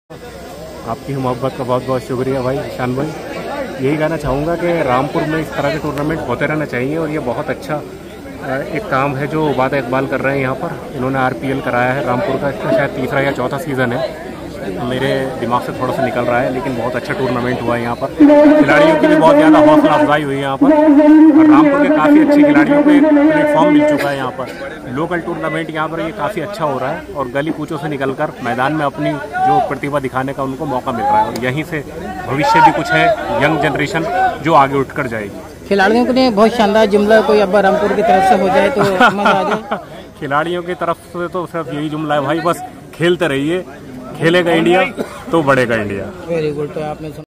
आपकी मोहब्बत का बहुत बहुत शुक्रिया भाई ईशान भाई। यही कहना चाहूँगा कि रामपुर में इस तरह के टूर्नामेंट होते रहना चाहिए और ये बहुत अच्छा एक काम है जो उबाद इकबाल कर रहे हैं यहाँ पर। इन्होंने आरपीएल कराया है रामपुर का, इसका शायद तीसरा या चौथा सीज़न है, मेरे दिमाग से थोड़ा सा निकल रहा है, लेकिन बहुत अच्छा टूर्नामेंट हुआ है यहाँ पर। खिलाड़ियों की भी बहुत ज़्यादा हौसला अफजाई हुई है यहाँ पर और रामपुर के काफ़ी अच्छे खिलाड़ियों को एक प्लेटफॉर्म मिल चुका है यहाँ पर। लोकल टूर्नामेंट यहाँ पर ये काफ़ी अच्छा हो रहा है और गली कूचों से निकलकर मैदान में अपनी जो प्रतिभा दिखाने का उनको मौका मिल रहा है और यहीं से भविष्य भी कुछ है, यंग जनरेशन जो आगे उठकर जाएगी। खिलाड़ियों के लिए बहुत शानदार जुमला कोई अब रामपुर की तरफ से हो जाए तो मजा आ जाए। खिलाड़ियों की तरफ से तो सिर्फ यही जुमला है भाई, बस खेलते रहिए, खेलेगा इंडिया तो बढ़ेगा इंडिया। Very good. तो आपने